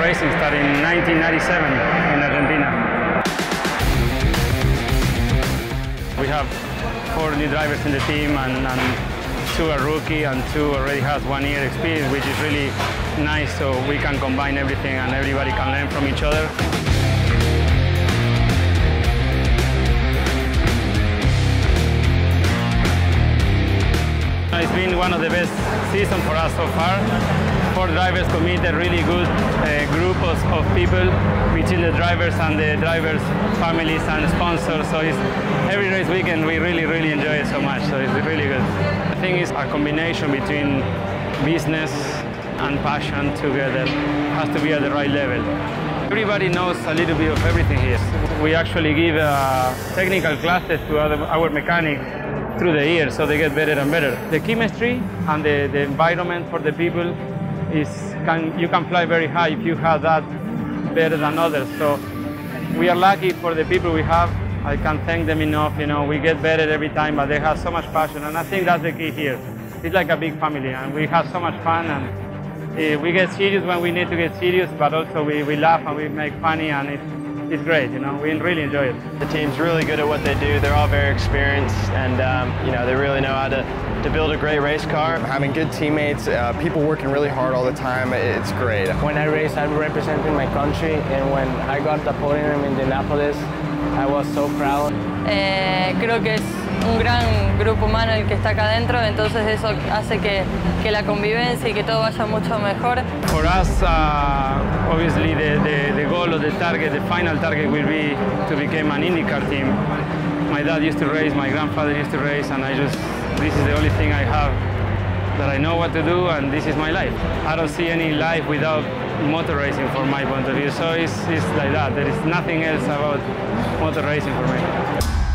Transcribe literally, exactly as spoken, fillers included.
racing started in nineteen ninety-seven in Argentina. We have four new drivers in the team, and, and two are rookie and two already has one year experience, which is really nice, so we can combine everything and everybody can learn from each other. It's been one of the best seasons for us so far. Four drivers committed, really good uh, group of, of people between the drivers and the drivers' families and sponsors. So it's, every race weekend we really, really enjoy it so much. So it's really good. I think it's a combination between business and passion together. It has to be at the right level. Everybody knows a little bit of everything here. We actually give uh, technical classes to other, our mechanics through the year, so they get better and better. The chemistry and the, the environment for the people is, can, you can fly very high if you have that better than others. So we are lucky for the people we have. I can't thank them enough. You know, we get better every time, but they have so much passion, and I think that's the key here. It's like a big family, and we have so much fun, and uh, we get serious when we need to get serious, but also we, we laugh and we make funny, and it's, it's great, you know, we really enjoy it. The team's really good at what they do. They're all very experienced, and um, you know, they really know how to, to build a great race car. Having good teammates, uh, people working really hard all the time, it's great. When I race, I'm representing my country, and when I got the podium in Indianapolis, I was so proud. Eh, creo que es un gran grupo humano el que está acá adentro, entonces eso hace que, que la convivencia y que todo vaya mucho mejor. For us, uh, obviously the, the, the goal of the target, the final target will be to become an IndyCar team. My dad used to race, my grandfather used to race, and I just, this is the only thing I have that I know what to do, and this is my life. I don't see any life without motor racing from my point of view, so it's, it's like that. There is nothing else about motor racing for me.